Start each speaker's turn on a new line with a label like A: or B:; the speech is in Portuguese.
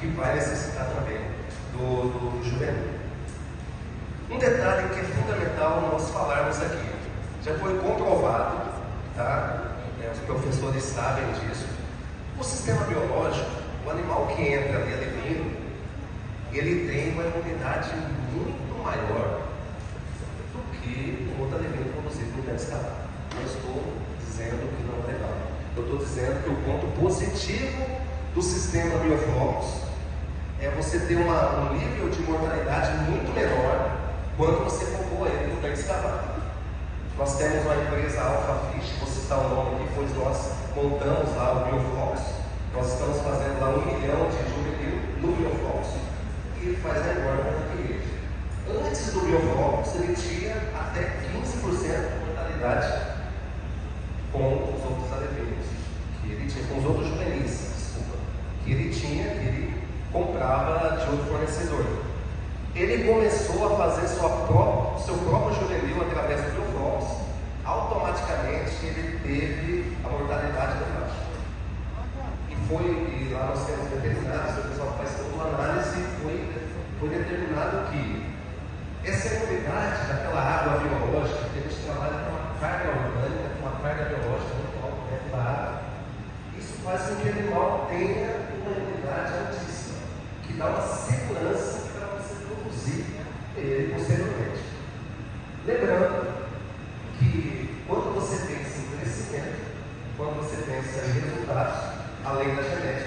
A: que vai necessitar também do juvenil. Um detalhe que é fundamental nós falarmos aqui, já foi comprovado, tá? Os professores sabem disso. O sistema biológico, o animal que entra ali alevino, ele tem uma imunidade muito maior do que o outro alevino produzido no ambiente escalar. Não estou dizendo que não é legal. Eu estou dizendo que o ponto positivo do sistema bioflocos é você ter um nível de mortalidade muito menor quando você povoa ele no ambiente escalar. Nós temos uma empresa AlphaFish, vou citar o nome aqui, pois nós montamos lá o bioflocos. Nós estamos fazendo lá 1 milhão de juvenil no bioflocos e ele faz a engorda daquele eixo. Antes do bioflocos, ele tinha até 15% de mortalidade com os outros alevinos, que ele tinha, com os outros juvenis, desculpa, que ele comprava de outro fornecedor. Ele começou a fazer seu próprio juvenil através do bioflocos. Automaticamente ele teve a mortalidade baixa. E lá nós temos veterinários, o pessoal faz toda uma análise e foi determinado que essa imunidade daquela água biológica, que a gente trabalha com uma carga orgânica, com uma carga biológica muito alta dentro da água, isso faz com que o animal tenha uma imunidade altíssima, que dá uma segurança para você produzir ele posteriormente. Lembrando que quando você pensa em crescimento, quando você pensa em resultados, além da genética,